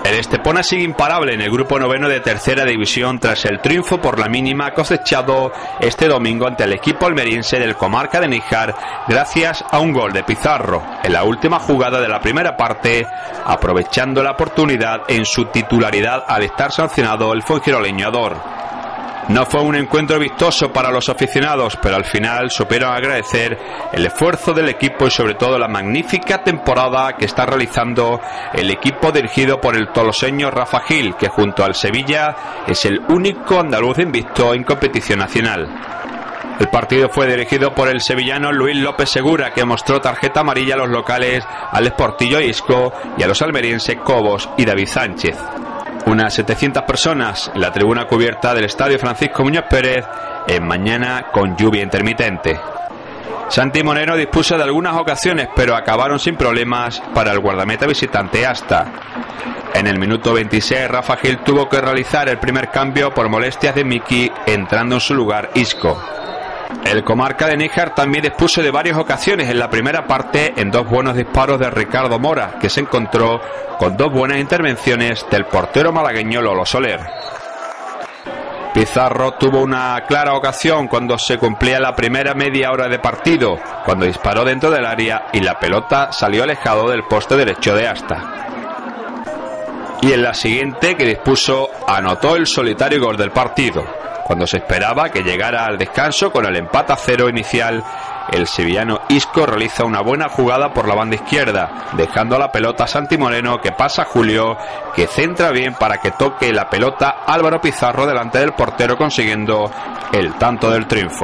El Estepona sigue imparable en el grupo noveno de tercera división tras el triunfo por la mínima cosechado este domingo ante el equipo almeriense del Comarca de Níjar gracias a un gol de Pizarro en la última jugada de la primera parte, aprovechando la oportunidad en su titularidad al estar sancionado el fuengiroleño Ador. No fue un encuentro vistoso para los aficionados, pero al final supieron agradecer el esfuerzo del equipo y sobre todo la magnífica temporada que está realizando el equipo dirigido por el toloseño Rafa Gil, que junto al Sevilla es el único andaluz invicto en competición nacional. El partido fue dirigido por el sevillano Luis López Segura, que mostró tarjeta amarilla a los locales al Sportillo Isco y a los almerienses Cobos y David Sánchez. Unas 700 personas en la tribuna cubierta del estadio Francisco Muñoz Pérez en mañana con lluvia intermitente. Santi Moreno dispuso de algunas ocasiones, pero acabaron sin problemas para el guardameta visitante Asta. En el minuto 26 Rafa Gil tuvo que realizar el primer cambio por molestias de Miki, entrando en su lugar Isco. El Comarca de Níjar también dispuso de varias ocasiones en la primera parte en dos buenos disparos de Ricardo Mora, que se encontró con dos buenas intervenciones del portero malagueño Lolo Soler. Pizarro tuvo una clara ocasión cuando se cumplía la primera media hora de partido, cuando disparó dentro del área y la pelota salió alejado del poste derecho de Asta. Y en la siguiente que dispuso anotó el solitario gol del partido. Cuando se esperaba que llegara al descanso con el empate a 0 inicial, el sevillano Isco realiza una buena jugada por la banda izquierda, dejando la pelota a Santi Moreno, que pasa a Julio, que centra bien para que toque la pelota Álvaro Pizarro delante del portero, consiguiendo el tanto del triunfo.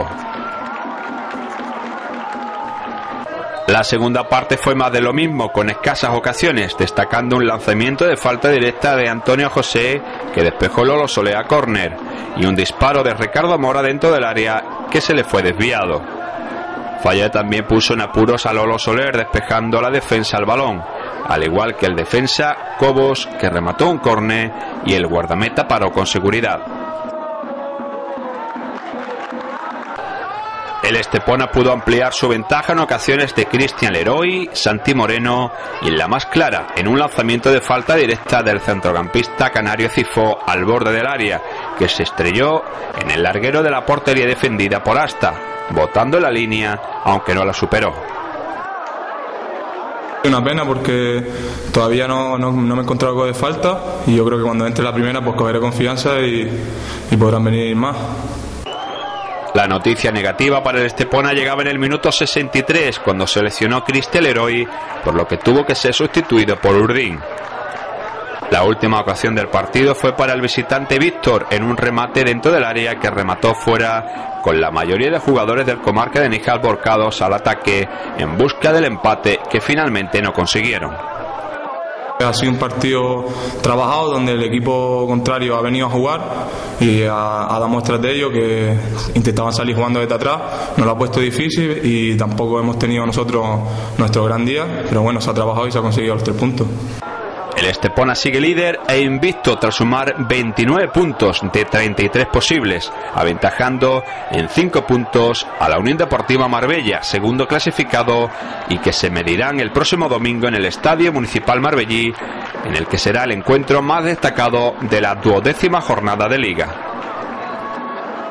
La segunda parte fue más de lo mismo, con escasas ocasiones, destacando un lanzamiento de falta directa de Antonio José, que despejó Lolo Soler a córner, y un disparo de Ricardo Mora dentro del área que se le fue desviado. Falla también puso en apuros a Lolo Soler, despejando la defensa al balón, al igual que el defensa Cobos, que remató un córner, y el guardameta paró con seguridad. El Estepona pudo ampliar su ventaja en ocasiones de Cristian Leroy, Santi Moreno y en la más clara, en un lanzamiento de falta directa del centrocampista canario Cifó al borde del área, que se estrelló en el larguero de la portería defendida por Asta, botando la línea, aunque no la superó. Una pena porque todavía no me he encontrado algo de falta, y yo creo que cuando entre la primera pues cogeré confianza y podrán venir más. La noticia negativa para el Estepona llegaba en el minuto 63, cuando se lesionó Cristian Leroy, por lo que tuvo que ser sustituido por Urdín. La última ocasión del partido fue para el visitante Víctor, en un remate dentro del área que remató fuera, con la mayoría de jugadores del Comarca de Níjar volcados al ataque en busca del empate, que finalmente no consiguieron. Ha sido un partido trabajado donde el equipo contrario ha venido a jugar y ha dado muestras de ello, que intentaban salir jugando desde atrás. Nos lo ha puesto difícil y tampoco hemos tenido nosotros nuestro gran día, pero bueno, se ha trabajado y se ha conseguido los 3 puntos. El Estepona sigue líder e invicto tras sumar 29 puntos de 33 posibles, aventajando en 5 puntos a la Unión Deportiva Marbella, segundo clasificado, y que se medirán el próximo domingo en el Estadio Municipal Marbellí, en el que será el encuentro más destacado de la 12ª jornada de Liga.